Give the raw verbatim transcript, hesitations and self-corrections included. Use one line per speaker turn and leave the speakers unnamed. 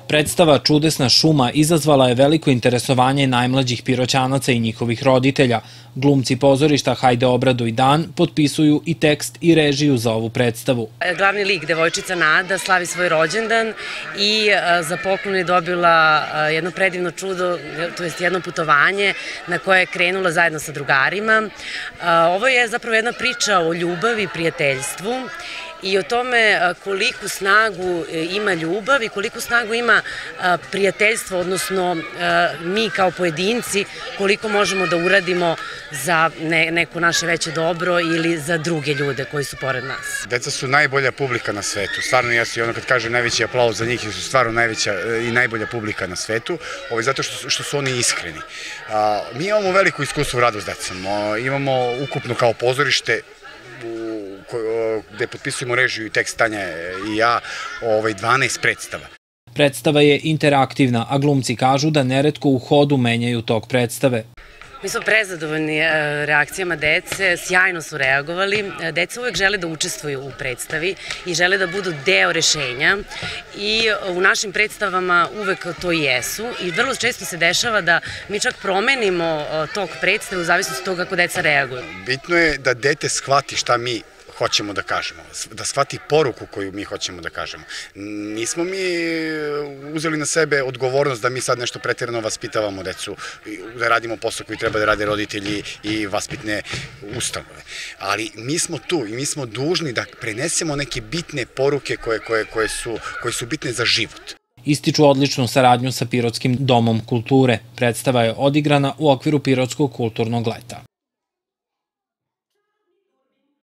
Predstava Čudesna šuma izazvala je veliko interesovanje najmlađih Piroćanaca i njihovih roditelja. Glumci pozorišta Hajde obraduj dan potpisuju i tekst i režiju za ovu predstavu.
Glavni lik, devojčica Nada, slavi svoj rođendan i za poklon je dobila jedno predivno čudo, to jest jedno putovanje na koje je krenula zajedno sa drugarima. Ovo je zapravo jedna priča o ljubavi, prijateljstvu i o tome koliku snagu ima ljubav i koliku snagu ima prijateljstvo, odnosno mi kao pojedinci, koliko možemo da uradimo za neko naše veće dobro ili za druge ljude koji su pored nas.
Deca su najbolja publika na svetu, stvarno jesu i ono kad kažem najveći aplauz za njih su stvarno najveća i najbolja publika na svetu, zato što su oni iskreni. Mi imamo veliko iskustvo u radu s decom, imamo ukupno kao pozorište gde potpisujemo režiju i tekst Tanja i ja, dvanaest predstava.
Predstava je interaktivna, a glumci kažu da neretko u hodu menjaju tok predstave.
Mi smo prezadovoljni reakcijama dece, sjajno su reagovali. Deca uvek žele da učestvuju u predstavi i žele da budu deo rešenja i u našim predstavama uvek to i jesu i vrlo često se dešava da mi čak promenimo tok predstave u zavisnosti od toga kako deca reaguju.
Bitno je da dete shvati šta mi hoćemo da kažemo, da shvati poruku koju mi hoćemo da kažemo. Nismo mi uzeli na sebe odgovornost da mi sad nešto preterano vaspitavamo decu, da radimo posao koji treba da rade roditelji i vaspitne ustanove. Ali mi smo tu i mi smo dužni da prenesemo neke bitne poruke koje su bitne za život.
Ističu odličnu saradnju sa Pirotskim domom kulture. Predstava je odigrana u okviru Pirotskog kulturnog leta.